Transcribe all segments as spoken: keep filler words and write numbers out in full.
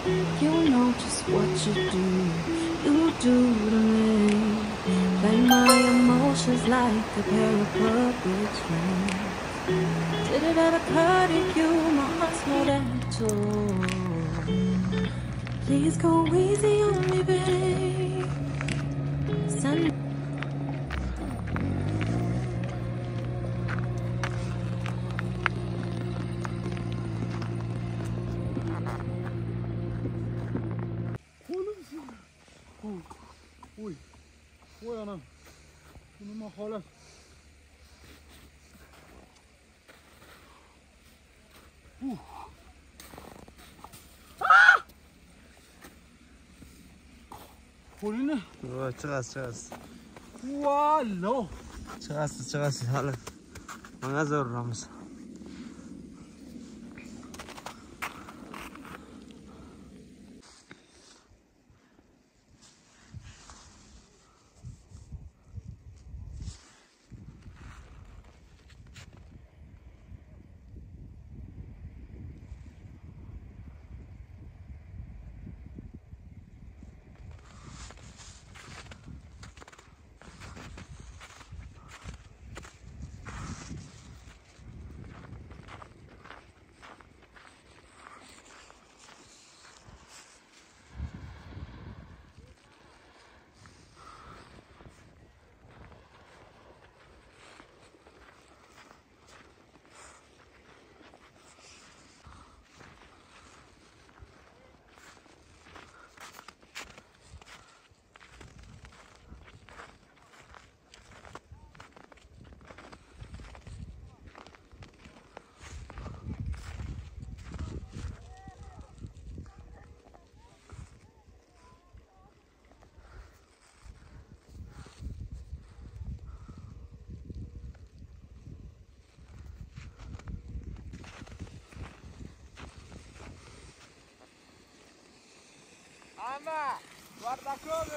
You know just what you do, you do to me. Play my emotions like a pair of puppet strings. Did it ever occur to you my heart's more than a toy? Please go easy on me, babe. Send Uy, uy, uy ana. Nima holat? Uh. Ah! Qo'lini. Voy, chiqasiz, chiqasiz. Vallo. Chiqasiz, chiqasiz hali. Mana zo'ramiz. Ana, guarda come.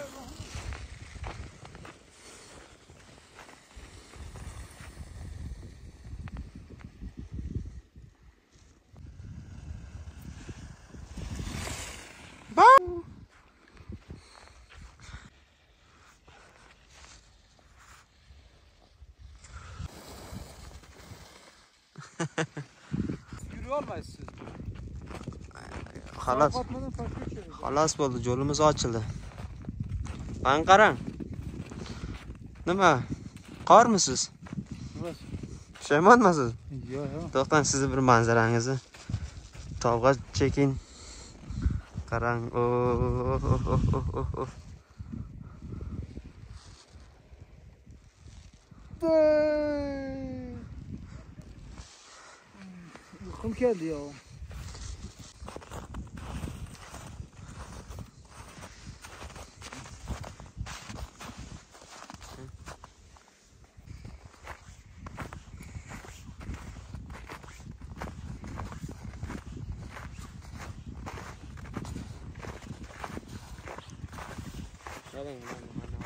Yürüyor olmayız siz. Xalos. Kapatmadan takip edin. Xalos bo'ldi, yo'limiz ochildi. Mana qarang. Nima? Qormisiz? Evet. Pushaymonmisiz? Yo'q, yo'q. To'xtang, sizni bir manzarangizni tog'ga cheking. Qarang. Oh, oh, oh, oh, oh. Uykum geldi ya. Keling, mana.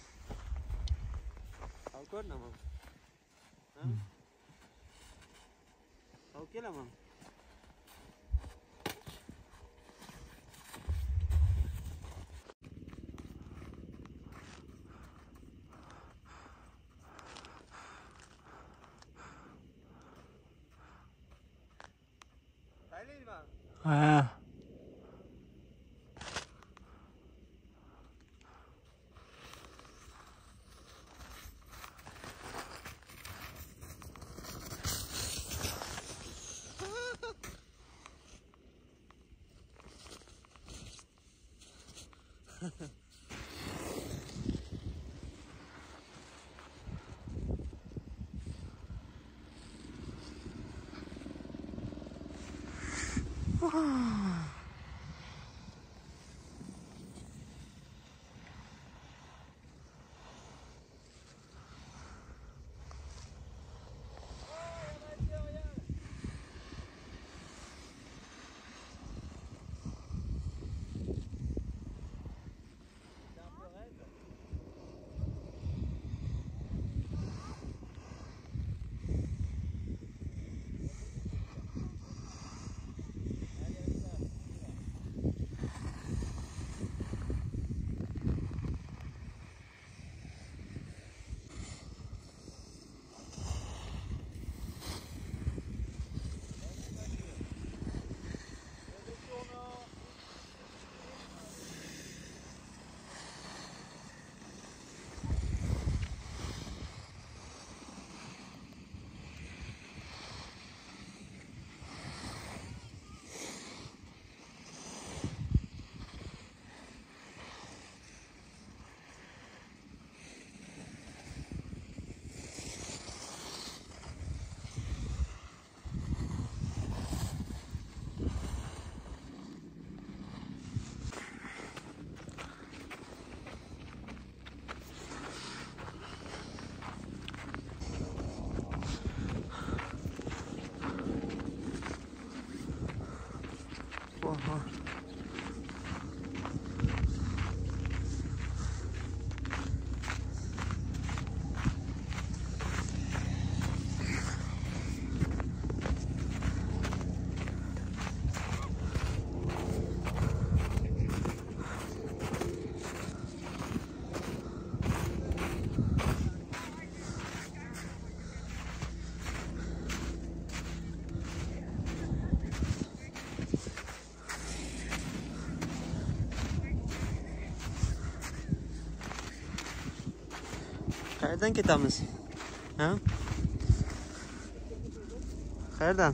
Tahu ko'rnaman. Ha? Tahu kelaman. Qaylayman. Ha. Oho. Qayerdan ketamiz? Ha? Qayerdan?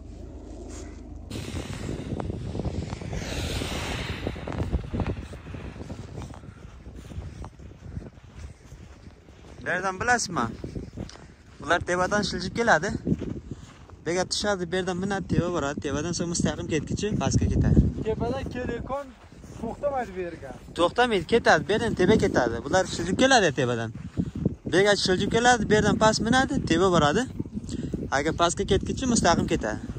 Nereden bilasizmi? Bular tevadan shiljib keladi. Bega tushadi, bu yerdan minadi, teva boradi. Tevadan so'ng mustaqim ketgichi pastga ketadi. Tepadan kelayotgan to'xtamaydi bu yerga. To'xtamaydi, ketadi. Bu yerdan teva ketadi. Bular shiljib keladi tevadan. Bega shiljib keladi, bu yerdan past minadi, teva boradi. Agar pastga ketgichi mustaqim ketadi.